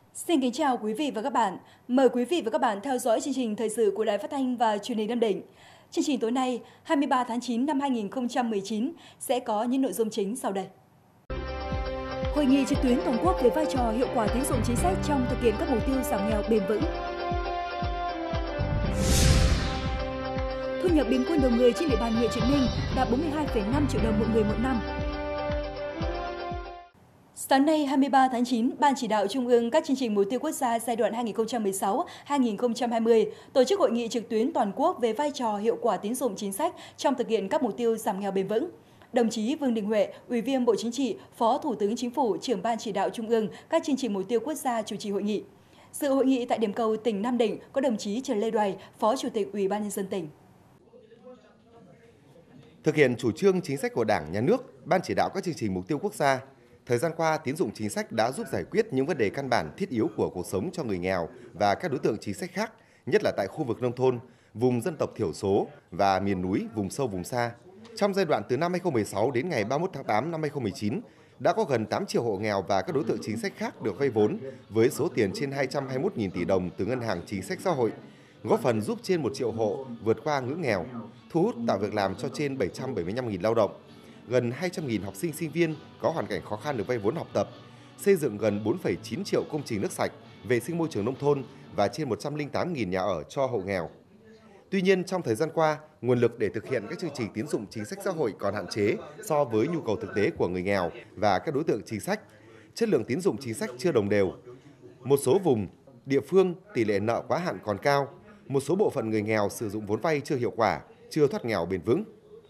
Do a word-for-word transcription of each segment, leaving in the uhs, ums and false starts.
Xin kính chào quý vị và các bạn. Mời quý vị và các bạn theo dõi chương trình thời sự của Đài Phát thanh và Truyền hình Nam Định. Chương trình tối nay, hai mươi ba tháng chín năm hai nghìn không trăm mười chín sẽ có những nội dung chính sau đây. Hội nghị trực tuyến toàn quốc về vai trò hiệu quả tín dụng chính sách trong thực hiện các mục tiêu giảm nghèo bền vững. Thu nhập bình quân đầu người trên địa bàn huyện Trực Ninh đạt bốn mươi hai phẩy năm triệu đồng một người một năm. Sáng nay hai mươi ba tháng chín, Ban Chỉ đạo Trung ương các chương trình mục tiêu quốc gia giai đoạn hai nghìn không trăm mười sáu đến hai nghìn không trăm hai mươi tổ chức hội nghị trực tuyến toàn quốc về vai trò hiệu quả tín dụng chính sách trong thực hiện các mục tiêu giảm nghèo bền vững. Đồng chí Vương Đình Huệ, Ủy viên Bộ Chính trị, Phó Thủ tướng Chính phủ, Trưởng Ban Chỉ đạo Trung ương các chương trình mục tiêu quốc gia chủ trì hội nghị. Dự hội nghị tại điểm cầu tỉnh Nam Định có đồng chí Trần Lê Đoài, Phó Chủ tịch Ủy ban nhân dân tỉnh. Thực hiện chủ trương chính sách của Đảng, Nhà nước, Ban Chỉ đạo các chương trình mục tiêu quốc gia, thời gian qua, tín dụng chính sách đã giúp giải quyết những vấn đề căn bản thiết yếu của cuộc sống cho người nghèo và các đối tượng chính sách khác, nhất là tại khu vực nông thôn, vùng dân tộc thiểu số và miền núi, vùng sâu, vùng xa. Trong giai đoạn từ năm hai nghìn không trăm mười sáu đến ngày ba mươi mốt tháng tám năm hai nghìn không trăm mười chín, đã có gần tám triệu hộ nghèo và các đối tượng chính sách khác được vay vốn với số tiền trên hai trăm hai mươi mốt nghìn tỷ đồng từ Ngân hàng Chính sách Xã hội, góp phần giúp trên một triệu hộ vượt qua ngưỡng nghèo, thu hút tạo việc làm cho trên bảy trăm bảy mươi lăm nghìn lao động. Gần hai trăm nghìn học sinh sinh viên có hoàn cảnh khó khăn được vay vốn học tập, xây dựng gần bốn phẩy chín triệu công trình nước sạch, vệ sinh môi trường nông thôn và trên một trăm lẻ tám nghìn nhà ở cho hộ nghèo. Tuy nhiên, trong thời gian qua, nguồn lực để thực hiện các chương trình tín dụng chính sách xã hội còn hạn chế so với nhu cầu thực tế của người nghèo và các đối tượng chính sách. Chất lượng tín dụng chính sách chưa đồng đều. Một số vùng, địa phương tỷ lệ nợ quá hạn còn cao, một số bộ phận người nghèo sử dụng vốn vay chưa hiệu quả, chưa thoát nghèo bền vững.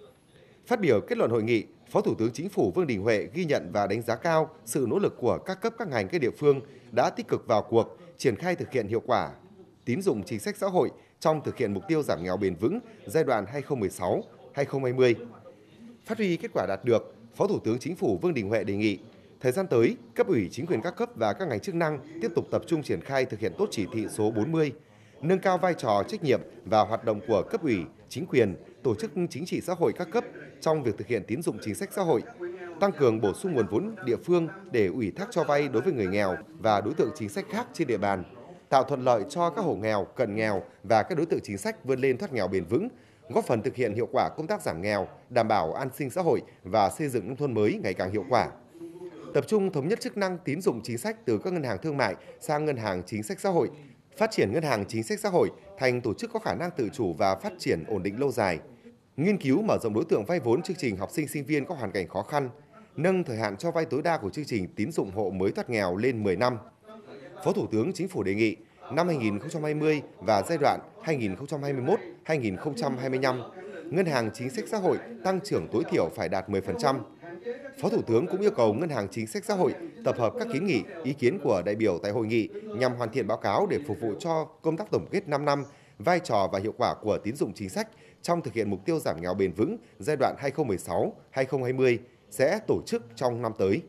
Phát biểu kết luận hội nghị, Phó Thủ tướng Chính phủ Vương Đình Huệ ghi nhận và đánh giá cao sự nỗ lực của các cấp các ngành các địa phương đã tích cực vào cuộc, triển khai thực hiện hiệu quả tín dụng chính sách xã hội trong thực hiện mục tiêu giảm nghèo bền vững giai đoạn hai nghìn không trăm mười sáu đến hai nghìn không trăm hai mươi. Phát huy kết quả đạt được, Phó Thủ tướng Chính phủ Vương Đình Huệ đề nghị thời gian tới, cấp ủy chính quyền các cấp và các ngành chức năng tiếp tục tập trung triển khai thực hiện tốt chỉ thị số bốn mươi, nâng cao vai trò trách nhiệm và hoạt động của cấp ủy, chính quyền, tổ chức chính trị xã hội các cấp trong việc thực hiện tín dụng chính sách xã hội, tăng cường bổ sung nguồn vốn địa phương để ủy thác cho vay đối với người nghèo và đối tượng chính sách khác trên địa bàn, tạo thuận lợi cho các hộ nghèo, cận nghèo và các đối tượng chính sách vươn lên thoát nghèo bền vững, góp phần thực hiện hiệu quả công tác giảm nghèo, đảm bảo an sinh xã hội và xây dựng nông thôn mới ngày càng hiệu quả. Tập trung thống nhất chức năng tín dụng chính sách từ các ngân hàng thương mại sang ngân hàng chính sách xã hội, phát triển ngân hàng chính sách xã hội thành tổ chức có khả năng tự chủ và phát triển ổn định lâu dài. Nghiên cứu mở rộng đối tượng vay vốn chương trình học sinh sinh viên có hoàn cảnh khó khăn, nâng thời hạn cho vay tối đa của chương trình tín dụng hộ mới thoát nghèo lên mười năm. Phó Thủ tướng Chính phủ đề nghị năm hai nghìn không trăm hai mươi và giai đoạn hai nghìn không trăm hai mươi mốt đến hai nghìn không trăm hai mươi lăm, ngân hàng chính sách xã hội tăng trưởng tối thiểu phải đạt mười phần trăm. Phó Thủ tướng cũng yêu cầu Ngân hàng Chính sách Xã hội tập hợp các kiến nghị, ý kiến của đại biểu tại hội nghị nhằm hoàn thiện báo cáo để phục vụ cho công tác tổng kết năm năm, vai trò và hiệu quả của tín dụng chính sách trong thực hiện mục tiêu giảm nghèo bền vững giai đoạn hai nghìn không trăm mười sáu đến hai nghìn không trăm hai mươi sẽ tổ chức trong năm tới.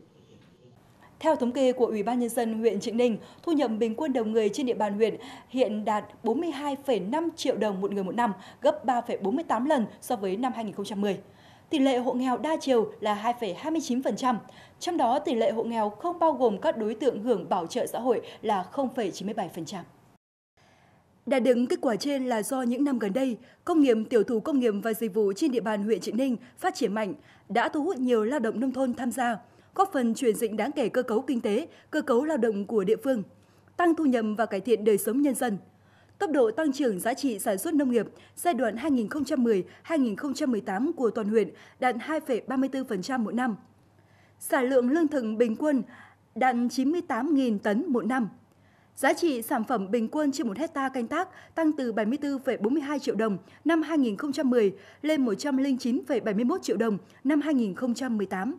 Theo thống kê của Ủy ban nhân dân huyện Trực Ninh, thu nhập bình quân đầu người trên địa bàn huyện hiện đạt bốn mươi hai phẩy năm triệu đồng một người một năm, gấp ba phẩy bốn mươi tám lần so với năm hai nghìn không trăm mười. Tỷ lệ hộ nghèo đa chiều là hai phẩy hai mươi chín phần trăm, trong đó tỷ lệ hộ nghèo không bao gồm các đối tượng hưởng bảo trợ xã hội là không phẩy chín mươi bảy phần trăm. Đạt được kết quả trên là do những năm gần đây, công nghiệp, tiểu thủ công nghiệp và dịch vụ trên địa bàn huyện Trực Ninh phát triển mạnh, đã thu hút nhiều lao động nông thôn tham gia, góp phần chuyển dịch đáng kể cơ cấu kinh tế, cơ cấu lao động của địa phương, tăng thu nhập và cải thiện đời sống nhân dân. Tốc độ tăng trưởng giá trị sản xuất nông nghiệp giai đoạn hai nghìn không trăm mười đến hai nghìn không trăm mười tám của toàn huyện đạt hai phẩy ba mươi tư phần trăm một năm. Sản lượng lương thực bình quân đạt chín mươi tám nghìn tấn một năm. Giá trị sản phẩm bình quân trên một hecta canh tác tăng từ bảy mươi tư phẩy bốn mươi hai triệu đồng năm hai nghìn không trăm mười lên một trăm lẻ chín phẩy bảy mươi mốt triệu đồng năm hai nghìn không trăm mười tám.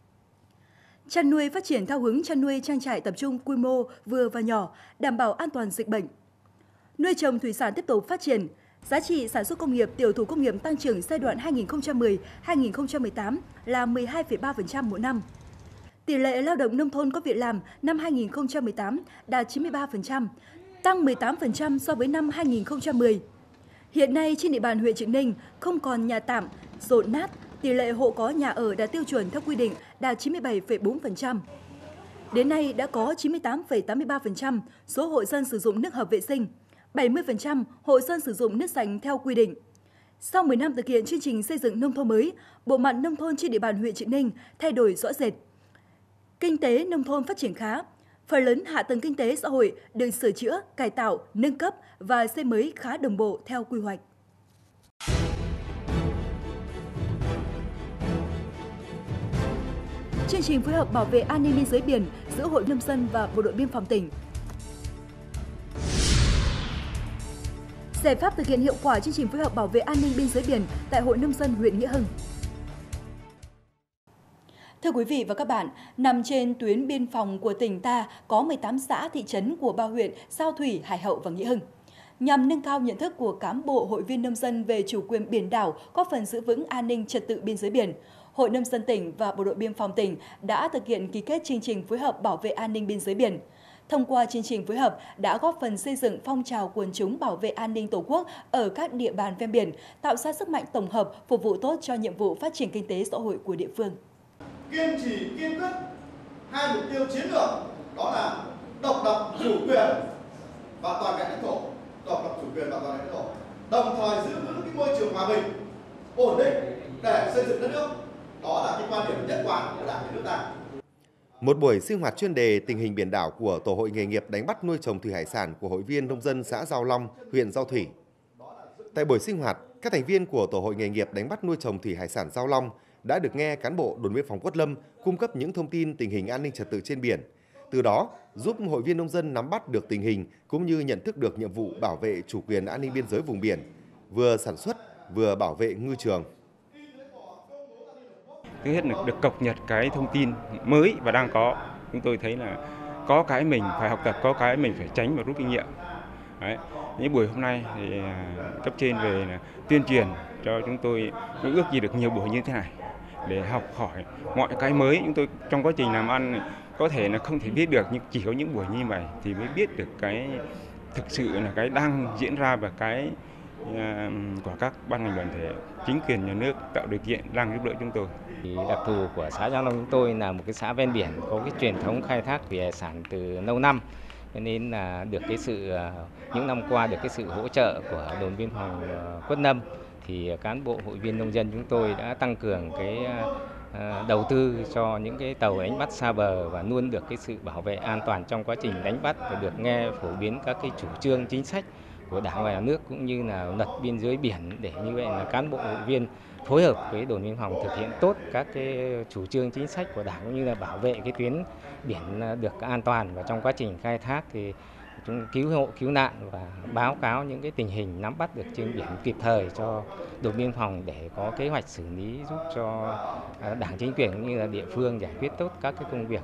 Chăn nuôi phát triển theo hướng chăn nuôi trang trại tập trung quy mô vừa và nhỏ, đảm bảo an toàn dịch bệnh. Nuôi trồng thủy sản tiếp tục phát triển, giá trị sản xuất công nghiệp, tiểu thủ công nghiệp tăng trưởng giai đoạn hai nghìn không trăm mười đến hai nghìn không trăm mười tám là mười hai phẩy ba phần trăm mỗi năm. Tỷ lệ lao động nông thôn có việc làm năm hai nghìn không trăm mười tám đạt chín mươi ba phần trăm, tăng mười tám phần trăm so với năm hai nghìn không trăm mười. Hiện nay trên địa bàn huyện Trực Ninh không còn nhà tạm, dột nát, tỷ lệ hộ có nhà ở đạt tiêu chuẩn theo quy định đạt chín mươi bảy phẩy bốn phần trăm. Đến nay đã có chín mươi tám phẩy tám mươi ba phần trăm số hộ dân sử dụng nước hợp vệ sinh, bảy mươi phần trăm hộ dân sử dụng nước sạch theo quy định. Sau mười năm thực hiện chương trình xây dựng nông thôn mới, bộ mặt nông thôn trên địa bàn huyện Trịnh Ninh thay đổi rõ rệt. Kinh tế nông thôn phát triển khá, phần lớn hạ tầng kinh tế xã hội được sửa chữa, cải tạo, nâng cấp và xây mới khá đồng bộ theo quy hoạch. Chương trình phối hợp bảo vệ an ninh biên giới biển giữa Hội Nông dân và Bộ đội Biên phòng tỉnh. Giải pháp thực hiện hiệu quả chương trình phối hợp bảo vệ an ninh biên giới biển tại Hội Nông dân huyện Nghĩa Hưng. Thưa quý vị và các bạn, nằm trên tuyến biên phòng của tỉnh ta có mười tám xã thị trấn của ba huyện Sao Thủy, Hải Hậu và Nghĩa Hưng. Nhằm nâng cao nhận thức của cán bộ hội viên nông dân về chủ quyền biển đảo, góp phần giữ vững an ninh trật tự biên giới biển, Hội Nông dân tỉnh và Bộ đội Biên phòng tỉnh đã thực hiện ký kết chương trình phối hợp bảo vệ an ninh biên giới biển. Thông qua chương trình phối hợp đã góp phần xây dựng phong trào quần chúng bảo vệ an ninh Tổ quốc ở các địa bàn ven biển, tạo ra sức mạnh tổng hợp phục vụ tốt cho nhiệm vụ phát triển kinh tế xã hội của địa phương. Kiên trì kiên quyết hai mục tiêu chiến lược, đó là độc lập chủ quyền và toàn vẹn lãnh thổ, độc lập chủ quyền và toàn vẹn lãnh thổ, đồng thời giữ vững cái môi trường hòa bình, ổn định để xây dựng đất nước. Đó là cái quan điểm nhất quán của Đảng nhà nước ta. Một buổi sinh hoạt chuyên đề tình hình biển đảo của Tổ hội nghề nghiệp đánh bắt nuôi trồng thủy hải sản của hội viên nông dân xã Giao Long, huyện Giao Thủy. Tại buổi sinh hoạt, các thành viên của Tổ hội nghề nghiệp đánh bắt nuôi trồng thủy hải sản Giao Long đã được nghe cán bộ đồn biên phòng Quất Lâm cung cấp những thông tin tình hình an ninh trật tự trên biển. Từ đó, giúp hội viên nông dân nắm bắt được tình hình cũng như nhận thức được nhiệm vụ bảo vệ chủ quyền an ninh biên giới vùng biển, vừa sản xuất, vừa bảo vệ ngư trường. Thứ nhất là được cập nhật cái thông tin mới và đang có. Chúng tôi thấy là có cái mình phải học tập, có cái mình phải tránh và rút kinh nghiệm. Đấy. Những buổi hôm nay thì cấp trên về là tuyên truyền cho chúng tôi những ước gì được nhiều buổi như thế này để học hỏi mọi cái mới. Chúng tôi trong quá trình làm ăn có thể là không thể biết được, nhưng chỉ có những buổi như vậy thì mới biết được cái thực sự là cái đang diễn ra và cái của các ban ngành đoàn thể, chính quyền nhà nước tạo điều kiện đang giúp đỡ chúng tôi. Đặc thù của xã Giao Long chúng tôi là một cái xã ven biển có cái truyền thống khai thác thủy hải sản từ lâu năm, cho nên là được cái sự những năm qua được cái sự hỗ trợ của đồn biên phòng Quất Lâm thì cán bộ hội viên nông dân chúng tôi đã tăng cường cái đầu tư cho những cái tàu đánh bắt xa bờ và luôn được cái sự bảo vệ an toàn trong quá trình đánh bắt và được nghe phổ biến các cái chủ trương chính sách của Đảng và Nhà nước cũng như là luật biên giới biển, để như vậy là cán bộ hội viên phối hợp với đồn biên phòng thực hiện tốt các cái chủ trương chính sách của Đảng cũng như là bảo vệ cái tuyến biển được an toàn, và trong quá trình khai thác thì chúng cứu hộ cứu nạn và báo cáo những cái tình hình nắm bắt được trên biển kịp thời cho đồn biên phòng để có kế hoạch xử lý giúp cho Đảng, chính quyền cũng như là địa phương giải quyết tốt các cái công việc.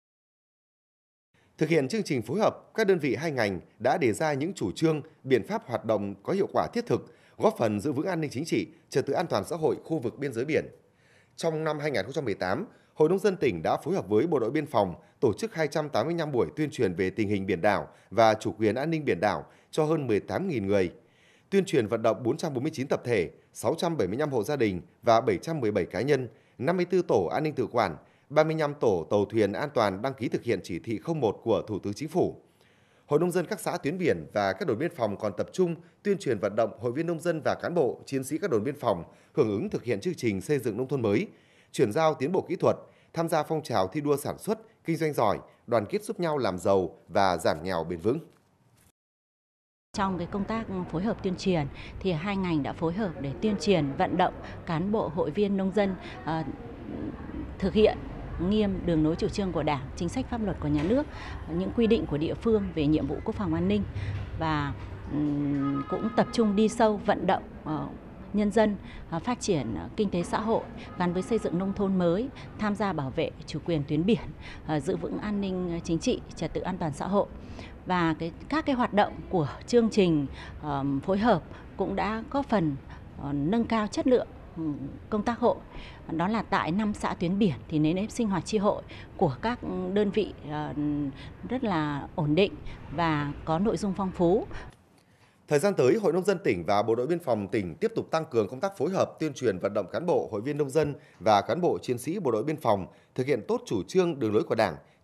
Thực hiện chương trình phối hợp, các đơn vị hai ngành đã đề ra những chủ trương, biện pháp hoạt động có hiệu quả thiết thực, góp phần giữ vững an ninh chính trị, trật tự an toàn xã hội khu vực biên giới biển. Trong năm hai nghìn không trăm mười tám, Hội Nông dân tỉnh đã phối hợp với Bộ đội Biên phòng tổ chức hai trăm tám mươi lăm buổi tuyên truyền về tình hình biển đảo và chủ quyền an ninh biển đảo cho hơn mười tám nghìn người. Tuyên truyền vận động bốn trăm bốn mươi chín tập thể, sáu trăm bảy mươi lăm hộ gia đình và bảy trăm mười bảy cá nhân, năm mươi tư tổ an ninh tự quản, ba mươi lăm tổ tàu thuyền an toàn đăng ký thực hiện chỉ thị không một của Thủ tướng Chính phủ. Hội nông dân các xã tuyến biển và các đồn biên phòng còn tập trung tuyên truyền vận động hội viên nông dân và cán bộ, chiến sĩ các đồn biên phòng hưởng ứng thực hiện chương trình xây dựng nông thôn mới, chuyển giao tiến bộ kỹ thuật, tham gia phong trào thi đua sản xuất, kinh doanh giỏi, đoàn kết giúp nhau làm giàu và giảm nghèo bền vững. Trong cái công tác phối hợp tuyên truyền thì hai ngành đã phối hợp để tuyên truyền vận động cán bộ hội viên nông dân uh, thực hiện nghiêm đường lối chủ trương của Đảng, chính sách pháp luật của nhà nước, những quy định của địa phương về nhiệm vụ quốc phòng an ninh, và um, cũng tập trung đi sâu vận động uh, nhân dân uh, phát triển uh, kinh tế xã hội gắn với xây dựng nông thôn mới, tham gia bảo vệ chủ quyền tuyến biển, uh, giữ vững an ninh chính trị, trật tự an toàn xã hội. Và cái, các cái hoạt động của chương trình uh, phối hợp cũng đã góp phần uh, nâng cao chất lượng công tác hội. Đó là tại năm xã tuyến biển thì nền nếp sinh hoạt chi hội của các đơn vị uh, rất là ổn định và có nội dung phong phú. Thời gian tới, Hội Nông dân tỉnh và Bộ đội Biên phòng tỉnh tiếp tục tăng cường công tác phối hợp tuyên truyền vận động cán bộ, hội viên nông dân và cán bộ chiến sĩ Bộ đội Biên phòng thực hiện tốt chủ trương đường lối của Đảng,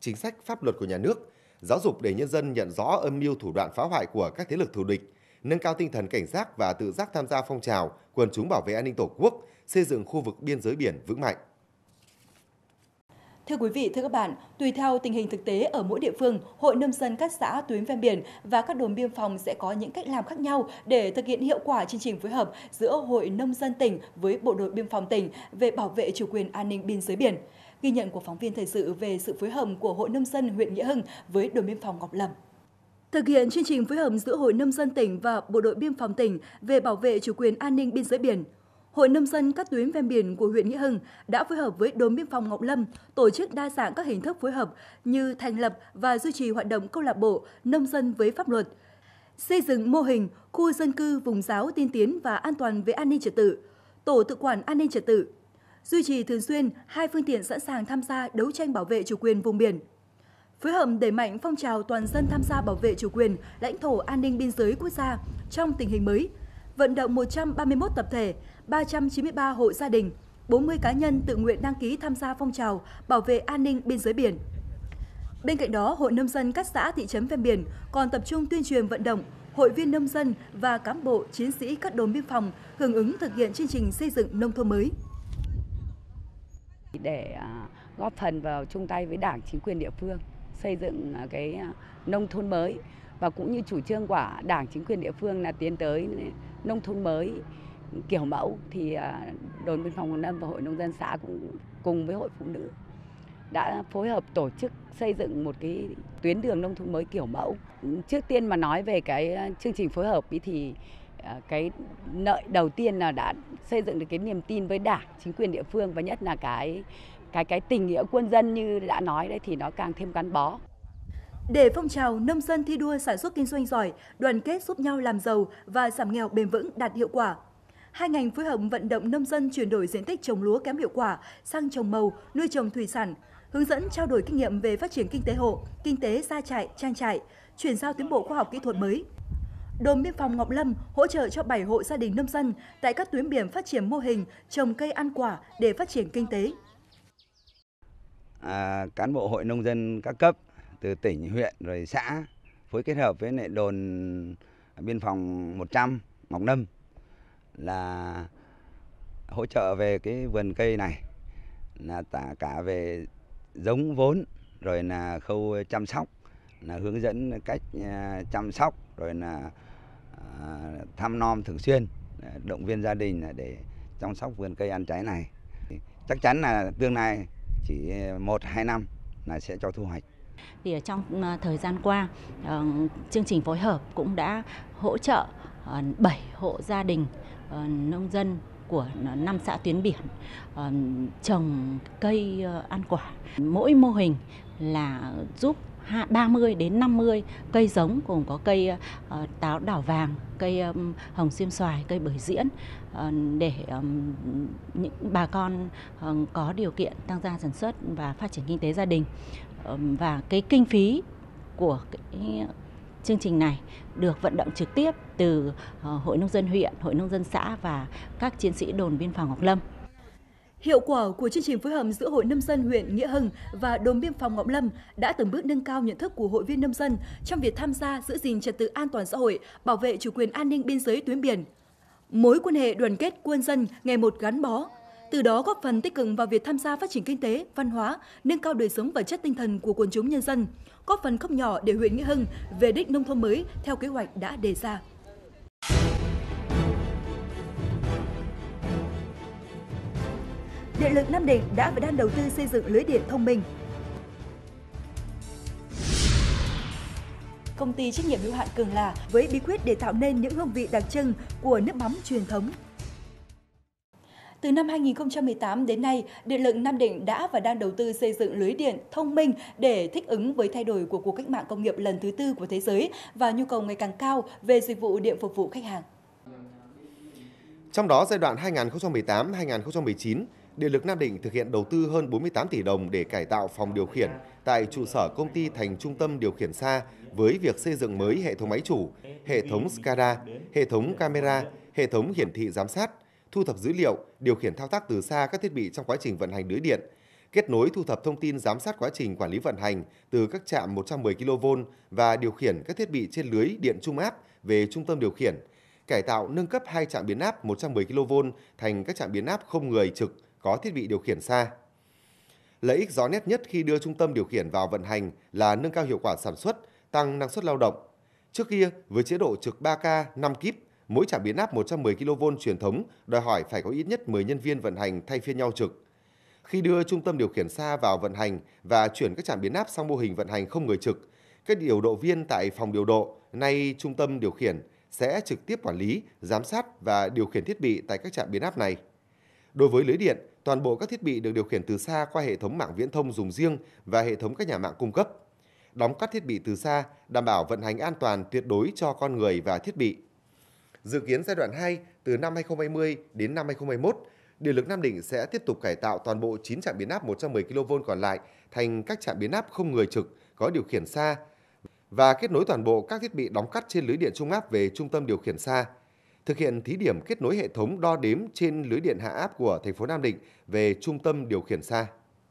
chính sách, pháp luật của nhà nước, giáo dục để nhân dân nhận rõ âm mưu thủ đoạn phá hoại của các thế lực thù địch, nâng cao tinh thần cảnh giác và tự giác tham gia phong trào quần chúng bảo vệ an ninh Tổ quốc, xây dựng khu vực biên giới biển vững mạnh. Thưa quý vị, thưa các bạn, tùy theo tình hình thực tế ở mỗi địa phương, Hội Nông dân các xã tuyến ven biển và các đồn biên phòng sẽ có những cách làm khác nhau để thực hiện hiệu quả chương trình phối hợp giữa Hội Nông dân tỉnh với Bộ đội Biên phòng tỉnh về bảo vệ chủ quyền an ninh biên giới biển. Ghi nhận của phóng viên thời sự về sự phối hợp của Hội Nông dân huyện Nghĩa Hưng với đồn biên phòng Ngọc Lâm. Thực hiện chương trình phối hợp giữa Hội Nông dân tỉnh và Bộ đội Biên phòng tỉnh về bảo vệ chủ quyền an ninh biên giới biển, Hội Nông dân các tuyến ven biển của huyện Nghĩa Hưng đã phối hợp với đồn biên phòng Ngọc Lâm tổ chức đa dạng các hình thức phối hợp như thành lập và duy trì hoạt động câu lạc bộ nông dân với pháp luật, xây dựng mô hình khu dân cư vùng giáo tiên tiến và an toàn về an ninh trật tự, tổ tự quản an ninh trật tự, duy trì thường xuyên hai phương tiện sẵn sàng tham gia đấu tranh bảo vệ chủ quyền vùng biển. Phối hợp đẩy mạnh phong trào toàn dân tham gia bảo vệ chủ quyền, lãnh thổ an ninh biên giới quốc gia trong tình hình mới, vận động một trăm ba mươi mốt tập thể, ba trăm chín mươi ba hộ gia đình, bốn mươi cá nhân tự nguyện đăng ký tham gia phong trào bảo vệ an ninh biên giới biển. Bên cạnh đó, Hội Nông dân các xã thị trấn ven biển còn tập trung tuyên truyền vận động hội viên nông dân và cán bộ chiến sĩ các đồn biên phòng hưởng ứng thực hiện chương trình xây dựng nông thôn mới. Để góp phần vào chung tay với Đảng, chính quyền địa phương xây dựng cái nông thôn mới và cũng như chủ trương của Đảng, chính quyền địa phương là tiến tới nông thôn mới kiểu mẫu, thì đồn biên phòng Ngọc Lâm và Hội Nông dân xã cũng cùng với Hội Phụ nữ đã phối hợp tổ chức xây dựng một cái tuyến đường nông thôn mới kiểu mẫu. Trước tiên mà nói về cái chương trình phối hợp ý thì cái lợi đầu tiên là đã xây dựng được cái niềm tin với Đảng, chính quyền địa phương và nhất là cái cái cái tình nghĩa quân dân như đã nói đấy thì nó càng thêm gắn bó. Để phong trào nông dân thi đua sản xuất kinh doanh giỏi, đoàn kết giúp nhau làm giàu và giảm nghèo bền vững đạt hiệu quả, hai ngành phối hợp vận động nông dân chuyển đổi diện tích trồng lúa kém hiệu quả sang trồng màu, nuôi trồng thủy sản, hướng dẫn trao đổi kinh nghiệm về phát triển kinh tế hộ, kinh tế gia trại, trang trại, chuyển giao tiến bộ khoa học kỹ thuật mới. Đồn biên phòng Ngọc Lâm hỗ trợ cho bảy hộ gia đình nông dân tại các tuyến biển phát triển mô hình trồng cây ăn quả để phát triển kinh tế. À, cán bộ hội nông dân các cấp từ tỉnh, huyện rồi xã phối kết hợp với lại đồn biên phòng một trăm Ngọc Lâm là hỗ trợ về cái vườn cây này, là cả cả về giống vốn rồi là khâu chăm sóc, là hướng dẫn cách chăm sóc rồi là thăm nom thường xuyên, động viên gia đình để chăm sóc vườn cây ăn trái này. Chắc chắn là tương lai chỉ một hai năm là sẽ cho thu hoạch. Thì ở trong thời gian qua, chương trình phối hợp cũng đã hỗ trợ bảy hộ gia đình nông dân của năm xã tuyến biển trồng cây ăn quả. Mỗi mô hình là giúp ba mươi đến năm mươi cây giống, gồm có cây táo đỏ vàng, cây hồng xiêm xoài, cây bưởi diễn, để những bà con có điều kiện tăng gia sản xuất và phát triển kinh tế gia đình. Và cái kinh phí của cái chương trình này được vận động trực tiếp từ Hội Nông dân huyện, Hội Nông dân xã và các chiến sĩ đồn biên phòng Ngọc Lâm. Hiệu quả của chương trình phối hợp giữa Hội Nông dân huyện Nghĩa Hưng và đồn biên phòng Ngọc Lâm đã từng bước nâng cao nhận thức của hội viên nông dân trong việc tham gia giữ gìn trật tự an toàn xã hội, bảo vệ chủ quyền an ninh biên giới tuyến biển. Mối quan hệ đoàn kết quân dân ngày một gắn bó, từ đó góp phần tích cực vào việc tham gia phát triển kinh tế, văn hóa, nâng cao đời sống vật chất tinh thần của quần chúng nhân dân, góp phần không nhỏ để huyện Nghĩa Hưng về đích nông thôn mới theo kế hoạch đã đề ra. Điện lực Nam Định đã và đang đầu tư xây dựng lưới điện thông minh. Công ty trách nhiệm hữu hạn Cường Là với bí quyết để tạo nên những hương vị đặc trưng của nước mắm truyền thống. Từ năm hai nghìn không trăm mười tám đến nay, Điện lực Nam Định đã và đang đầu tư xây dựng lưới điện thông minh để thích ứng với thay đổi của cuộc cách mạng công nghiệp lần thứ tư của thế giới và nhu cầu ngày càng cao về dịch vụ điện phục vụ khách hàng. Trong đó, giai đoạn hai nghìn không trăm mười tám đến hai nghìn không trăm mười chín, Điện lực Nam Định thực hiện đầu tư hơn bốn mươi tám tỷ đồng để cải tạo phòng điều khiển tại trụ sở công ty thành trung tâm điều khiển xa với việc xây dựng mới hệ thống máy chủ, hệ thống SCADA, hệ thống camera, hệ thống hiển thị giám sát, thu thập dữ liệu, điều khiển thao tác từ xa các thiết bị trong quá trình vận hành lưới điện, kết nối thu thập thông tin giám sát quá trình quản lý vận hành từ các trạm một trăm mười ki lô vôn và điều khiển các thiết bị trên lưới điện trung áp về trung tâm điều khiển, cải tạo nâng cấp hai trạm biến áp một trăm mười ki lô vôn thành các trạm biến áp không người trực có thiết bị điều khiển xa. Lợi ích rõ nét nhất khi đưa trung tâm điều khiển vào vận hành là nâng cao hiệu quả sản xuất, tăng năng suất lao động. Trước kia, với chế độ trực ba ca, năm kíp, mỗi trạm biến áp một trăm mười ki lô vôn truyền thống đòi hỏi phải có ít nhất mười nhân viên vận hành thay phiên nhau trực. Khi đưa trung tâm điều khiển xa vào vận hành và chuyển các trạm biến áp sang mô hình vận hành không người trực, các điều độ viên tại phòng điều độ, nay trung tâm điều khiển, sẽ trực tiếp quản lý, giám sát và điều khiển thiết bị tại các trạm biến áp này. Đối với lưới điện, toàn bộ các thiết bị được điều khiển từ xa qua hệ thống mạng viễn thông dùng riêng và hệ thống các nhà mạng cung cấp. Đóng cắt thiết bị từ xa, đảm bảo vận hành an toàn tuyệt đối cho con người và thiết bị. Dự kiến giai đoạn hai từ năm hai nghìn không trăm hai mươi đến năm hai nghìn không trăm hai mươi mốt, Điện lực Nam Định sẽ tiếp tục cải tạo toàn bộ chín trạm biến áp một trăm mười ki lô vôn còn lại thành các trạm biến áp không người trực có điều khiển xa và kết nối toàn bộ các thiết bị đóng cắt trên lưới điện trung áp về trung tâm điều khiển xa. Thực hiện thí điểm kết nối hệ thống đo đếm trên lưới điện hạ áp của thành phố Nam Định về trung tâm điều khiển xa.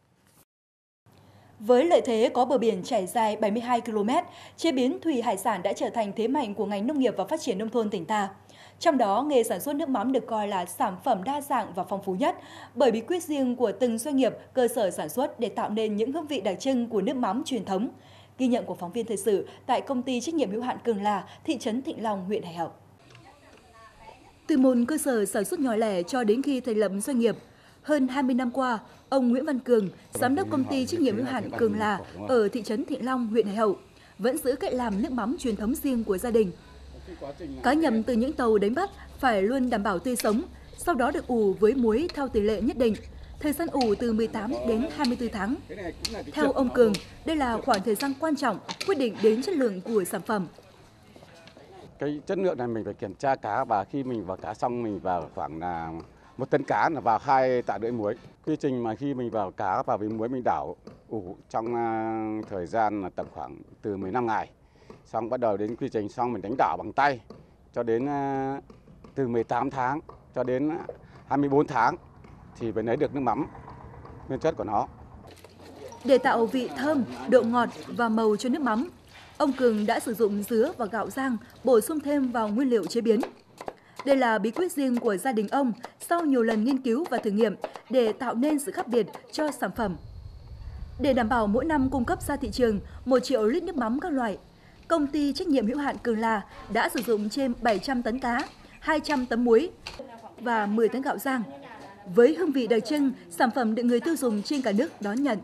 Với lợi thế có bờ biển trải dài bảy mươi hai ki lô mét, chế biến thủy hải sản đã trở thành thế mạnh của ngành nông nghiệp và phát triển nông thôn tỉnh ta. Trong đó, nghề sản xuất nước mắm được coi là sản phẩm đa dạng và phong phú nhất, bởi bí quyết riêng của từng doanh nghiệp, cơ sở sản xuất để tạo nên những hương vị đặc trưng của nước mắm truyền thống. Ghi nhận của phóng viên thời sự tại công ty trách nhiệm hữu hạn Cường La, thị trấn Thịnh Long, huyện Hải Hậu. Từ một cơ sở sản xuất nhỏ lẻ cho đến khi thành lập doanh nghiệp, hơn hai mươi năm qua, ông Nguyễn Văn Cường, giám đốc công ty trách nhiệm hữu hạn Cường La ở thị trấn Thịnh Long, huyện Hải Hậu, vẫn giữ cách làm nước mắm truyền thống riêng của gia đình. Cá nhầm từ những tàu đánh bắt phải luôn đảm bảo tươi sống, sau đó được ủ với muối theo tỷ lệ nhất định. Thời gian ủ từ mười tám đến hai mươi tư tháng. Theo ông Cường, đây là khoảng thời gian quan trọng quyết định đến chất lượng của sản phẩm. Cái chất lượng này mình phải kiểm tra cá, và khi mình vào cá xong mình vào khoảng là một tấn cá là vào hai tạ rưỡi muối. Quy trình mà khi mình vào cá vào với muối mình đảo ủ trong uh, thời gian là tầm khoảng từ mười lăm ngày. Xong bắt đầu đến quy trình xong mình đánh đảo bằng tay cho đến uh, từ mười tám tháng cho đến hai mươi tư tháng thì mới lấy được nước mắm nguyên chất của nó. Để tạo vị thơm, độ ngọt và màu cho nước mắm, ông Cường đã sử dụng dứa và gạo rang bổ sung thêm vào nguyên liệu chế biến. Đây là bí quyết riêng của gia đình ông sau nhiều lần nghiên cứu và thử nghiệm để tạo nên sự khác biệt cho sản phẩm. Để đảm bảo mỗi năm cung cấp ra thị trường một triệu lít nước mắm các loại, công ty trách nhiệm hữu hạn Cường La đã sử dụng trên bảy trăm tấn cá, hai trăm tấn muối và mười tấn gạo rang. Với hương vị đặc trưng, sản phẩm được người tiêu dùng trên cả nước đón nhận.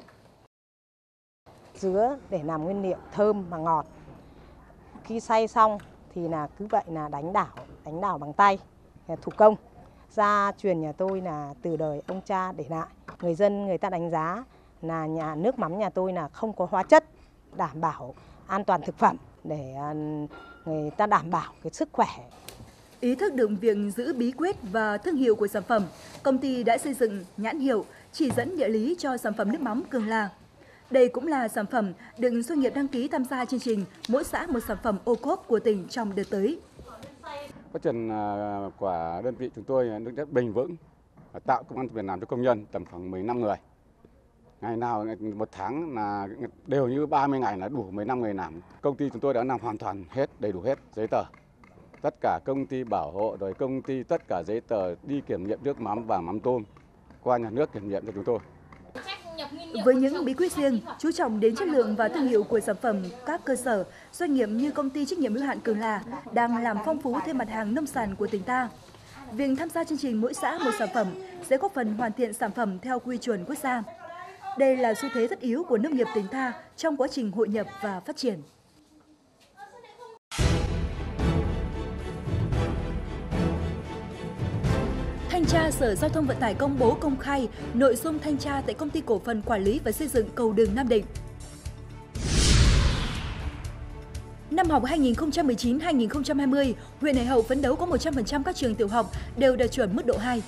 Dứa để làm nguyên liệu thơm và ngọt. Khi xay xong thì là cứ vậy là đánh đảo, đánh đảo bằng tay, thủ công. Gia truyền nhà tôi là từ đời ông cha để lại. Người dân người ta đánh giá là nhà nước mắm nhà tôi là không có hóa chất, đảm bảo an toàn thực phẩm để người ta đảm bảo cái sức khỏe. Ý thức được việc giữ bí quyết và thương hiệu của sản phẩm, công ty đã xây dựng nhãn hiệu, chỉ dẫn địa lý cho sản phẩm nước mắm Cường La. Đây cũng là sản phẩm được doanh nghiệp đăng ký tham gia chương trình Mỗi xã một sản phẩm ô cốp của tỉnh trong đợt tới. Phát triển của đơn vị chúng tôi được rất bền vững, tạo công ăn việc làm cho công nhân tầm khoảng mười lăm người. Ngày nào một tháng là đều như ba mươi ngày là đủ mười lăm người làm. Công ty chúng tôi đã làm hoàn toàn hết, đầy đủ hết giấy tờ. Tất cả công ty bảo hộ, rồi công ty tất cả giấy tờ đi kiểm nghiệm nước mắm và mắm tôm qua nhà nước kiểm nghiệm cho chúng tôi. Với những bí quyết riêng, chú trọng đến chất lượng và thương hiệu của sản phẩm, các cơ sở, doanh nghiệp như công ty trách nhiệm hữu hạn Cường La đang làm phong phú thêm mặt hàng nông sản của tỉnh ta. Việc tham gia chương trình Mỗi xã một sản phẩm sẽ góp phần hoàn thiện sản phẩm theo quy chuẩn quốc gia. Đây là xu thế tất yếu của nông nghiệp tỉnh ta trong quá trình hội nhập và phát triển. Thanh tra Sở Giao thông Vận tải công bố công khai nội dung thanh tra tại Công ty Cổ phần Quản lý và Xây dựng Cầu Đường Nam Định. Năm học hai nghìn không trăm mười chín hai nghìn không trăm hai mươi, huyện Hải Hậu phấn đấu có một trăm phần trăm các trường tiểu học đều đạt chuẩn mức độ hai.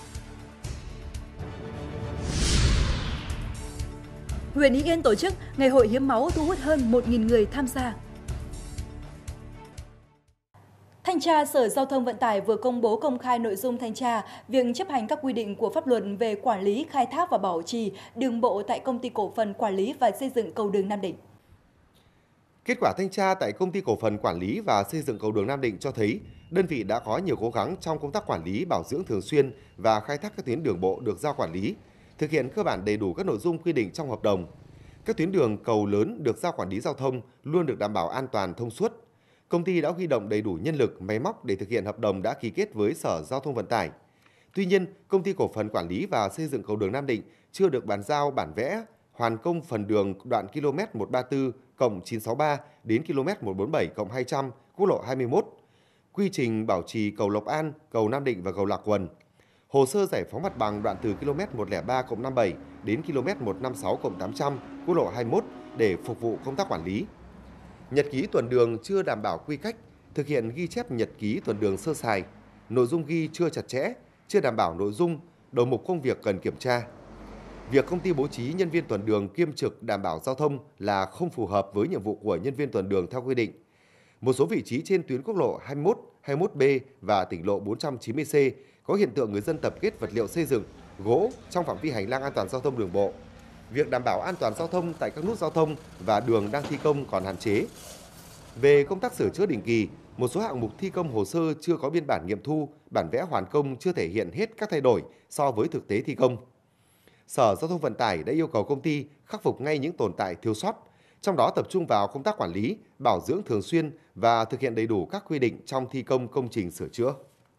Huyện Ý Yên tổ chức Ngày hội hiến máu thu hút hơn một nghìn người tham gia. Thanh tra Sở Giao thông Vận tải vừa công bố công khai nội dung thanh tra việc chấp hành các quy định của pháp luật về quản lý, khai thác và bảo trì đường bộ tại Công ty Cổ phần Quản lý và Xây dựng Cầu Đường Nam Định. Kết quả thanh tra tại Công ty Cổ phần Quản lý và Xây dựng Cầu Đường Nam Định cho thấy đơn vị đã có nhiều cố gắng trong công tác quản lý, bảo dưỡng thường xuyên và khai thác các tuyến đường bộ được giao quản lý, thực hiện cơ bản đầy đủ các nội dung quy định trong hợp đồng. Các tuyến đường cầu lớn được giao quản lý giao thông luôn được đảm bảo an toàn thông suốt. Công ty đã huy động đầy đủ nhân lực, máy móc để thực hiện hợp đồng đã ký kết với Sở Giao thông Vận tải. Tuy nhiên, Công ty Cổ phần Quản lý và Xây dựng Cầu Đường Nam Định chưa được bàn giao bản vẽ hoàn công phần đường đoạn ki lô mét một trăm ba mươi tư cộng chín trăm sáu mươi ba đến ki lô mét một trăm bốn mươi bảy cộng hai trăm quốc lộ hai mươi mốt, quy trình bảo trì cầu Lộc An, cầu Nam Định và cầu Lạc Quần, hồ sơ giải phóng mặt bằng đoạn từ ki lô mét một trăm lẻ ba cộng năm mươi bảy đến ki lô mét một trăm năm mươi sáu cộng tám trăm quốc lộ hai mươi mốt để phục vụ công tác quản lý. Nhật ký tuần đường chưa đảm bảo quy cách, thực hiện ghi chép nhật ký tuần đường sơ sài, nội dung ghi chưa chặt chẽ, chưa đảm bảo nội dung, đầu mục công việc cần kiểm tra. Việc công ty bố trí nhân viên tuần đường kiêm trực đảm bảo giao thông là không phù hợp với nhiệm vụ của nhân viên tuần đường theo quy định. Một số vị trí trên tuyến quốc lộ hai mươi mốt, hai mươi mốt B và tỉnh lộ bốn trăm chín mươi C có hiện tượng người dân tập kết vật liệu xây dựng, gỗ trong phạm vi hành lang an toàn giao thông đường bộ. Việc đảm bảo an toàn giao thông tại các nút giao thông và đường đang thi công còn hạn chế. Về công tác sửa chữa định kỳ, một số hạng mục thi công hồ sơ chưa có biên bản nghiệm thu, bản vẽ hoàn công chưa thể hiện hết các thay đổi so với thực tế thi công. Sở Giao thông Vận tải đã yêu cầu công ty khắc phục ngay những tồn tại thiếu sót, trong đó tập trung vào công tác quản lý, bảo dưỡng thường xuyên và thực hiện đầy đủ các quy định trong thi công công trình sửa chữa.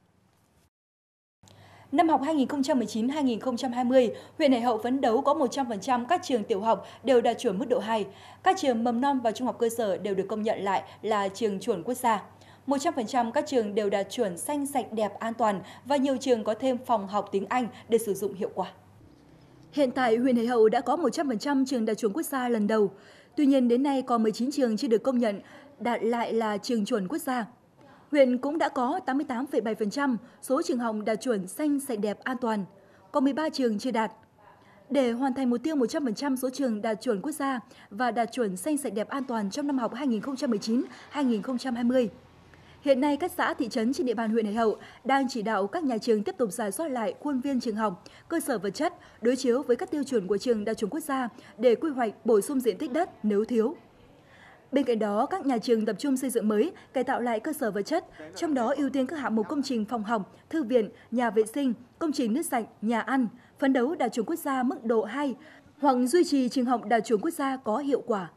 Năm học hai nghìn không trăm mười chín hai nghìn không trăm hai mươi, huyện Hải Hậu phấn đấu có một trăm phần trăm các trường tiểu học đều đạt chuẩn mức độ hai. Các trường mầm non và trung học cơ sở đều được công nhận lại là trường chuẩn quốc gia. một trăm phần trăm các trường đều đạt chuẩn xanh sạch đẹp an toàn và nhiều trường có thêm phòng học tiếng Anh để sử dụng hiệu quả. Hiện tại, huyện Hải Hậu đã có một trăm phần trăm trường đạt chuẩn quốc gia lần đầu. Tuy nhiên, đến nay còn mười chín trường chưa được công nhận đạt lại là trường chuẩn quốc gia. Huyện cũng đã có tám mươi tám phẩy bảy phần trăm số trường học đạt chuẩn xanh sạch đẹp an toàn, còn mười ba trường chưa đạt. Để hoàn thành mục tiêu một trăm phần trăm số trường đạt chuẩn quốc gia và đạt chuẩn xanh sạch đẹp an toàn trong năm học hai nghìn không trăm mười chín hai nghìn không trăm hai mươi, hiện nay các xã thị trấn trên địa bàn huyện Hải Hậu đang chỉ đạo các nhà trường tiếp tục rà soát lại khuôn viên trường học, cơ sở vật chất, đối chiếu với các tiêu chuẩn của trường đạt chuẩn quốc gia để quy hoạch bổ sung diện tích đất nếu thiếu. Bên cạnh đó, các nhà trường tập trung xây dựng mới, cải tạo lại cơ sở vật chất, trong đó ưu tiên các hạng mục công trình phòng học, thư viện, nhà vệ sinh, công trình nước sạch, nhà ăn, phấn đấu đạt chuẩn quốc gia mức độ hai hoặc duy trì trường học đạt chuẩn quốc gia có hiệu quả.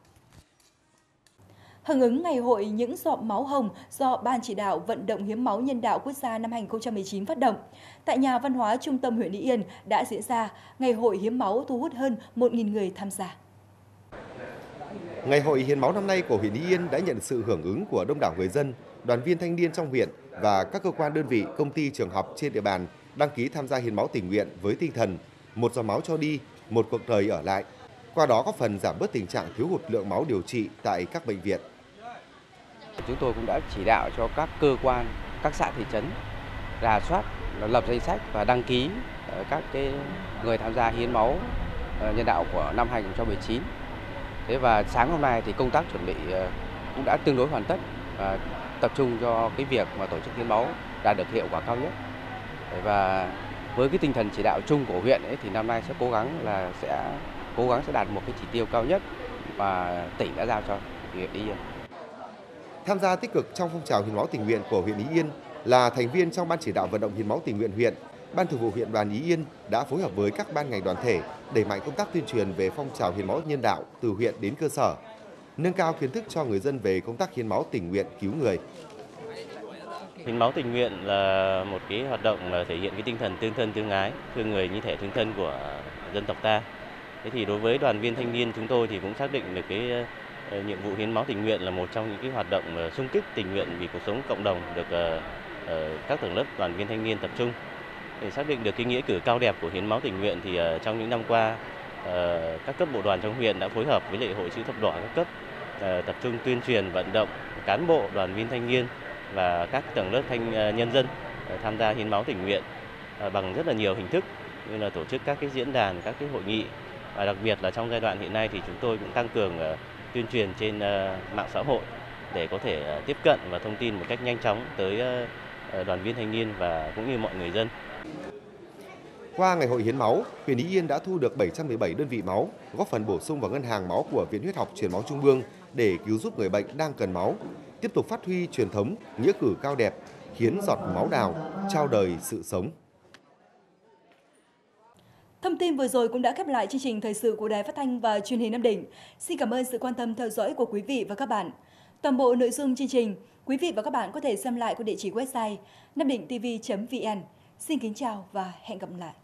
Hưởng ứng Ngày hội Những giọt máu hồng do Ban chỉ đạo vận động hiến máu nhân đạo quốc gia năm hai nghìn không trăm mười chín phát động, tại nhà văn hóa trung tâm huyện Ý Yên đã diễn ra Ngày hội hiến máu thu hút hơn một nghìn người tham gia. Ngày hội hiến máu năm nay của huyện Ý Yên đã nhận sự hưởng ứng của đông đảo người dân, đoàn viên thanh niên trong huyện và các cơ quan đơn vị, công ty, trường học trên địa bàn đăng ký tham gia hiến máu tình nguyện với tinh thần một giọt máu cho đi, một cuộc đời ở lại. Qua đó góp phần giảm bớt tình trạng thiếu hụt lượng máu điều trị tại các bệnh viện. Chúng tôi cũng đã chỉ đạo cho các cơ quan, các xã thị trấn rà soát, lập danh sách và đăng ký các cái người tham gia hiến máu nhân đạo của năm hai nghìn không trăm mười chín. Thế và sáng hôm nay thì công tác chuẩn bị cũng đã tương đối hoàn tất, và tập trung cho cái việc mà tổ chức hiến máu đạt được hiệu quả cao nhất. Và với cái tinh thần chỉ đạo chung của huyện ấy, thì năm nay sẽ cố gắng là sẽ cố gắng sẽ đạt một cái chỉ tiêu cao nhất mà tỉnh đã giao cho huyện Ý Yên. Tham gia tích cực trong phong trào hiến máu tình nguyện của huyện Ý Yên là thành viên trong Ban chỉ đạo vận động hiến máu tình nguyện huyện. Ban Thường vụ huyện đoàn Ý Yên đã phối hợp với các ban ngành đoàn thể đẩy mạnh công tác tuyên truyền về phong trào hiến máu nhân đạo từ huyện đến cơ sở, nâng cao kiến thức cho người dân về công tác hiến máu tình nguyện cứu người. Hiến máu tình nguyện là một cái hoạt động mà thể hiện cái tinh thần tương thân tương ái, thương người như thể thương thân của dân tộc ta. Thế thì đối với đoàn viên thanh niên chúng tôi thì cũng xác định được cái nhiệm vụ hiến máu tình nguyện là một trong những cái hoạt động xung kích tình nguyện vì cuộc sống cộng đồng được các tầng lớp đoàn viên thanh niên tập trung. Để xác định được cái nghĩa cử cao đẹp của hiến máu tình nguyện thì trong những năm qua các cấp bộ đoàn trong huyện đã phối hợp với lễ hội chữ thập đỏ các cấp tập trung tuyên truyền vận động cán bộ, đoàn viên thanh niên và các tầng lớp thanh nhân dân tham gia hiến máu tình nguyện bằng rất là nhiều hình thức, như là tổ chức các cái diễn đàn, các cái hội nghị, và đặc biệt là trong giai đoạn hiện nay thì chúng tôi cũng tăng cường tuyên truyền trên mạng xã hội để có thể tiếp cận và thông tin một cách nhanh chóng tới đoàn viên thanh niên và cũng như mọi người dân. Qua ngày hội hiến máu, huyện Ý Yên đã thu được bảy trăm mười bảy đơn vị máu, góp phần bổ sung vào ngân hàng máu của Viện Huyết học Truyền máu Trung ương để cứu giúp người bệnh đang cần máu, tiếp tục phát huy truyền thống nghĩa cử cao đẹp, hiến giọt máu đào, trao đời sự sống. Thông tin vừa rồi cũng đã khép lại chương trình thời sự của Đài Phát thanh và Truyền hình Nam Định. Xin cảm ơn sự quan tâm theo dõi của quý vị và các bạn. Toàn bộ nội dung chương trình, quý vị và các bạn có thể xem lại qua địa chỉ website nam định t v chấm v n. Xin kính chào và hẹn gặp lại.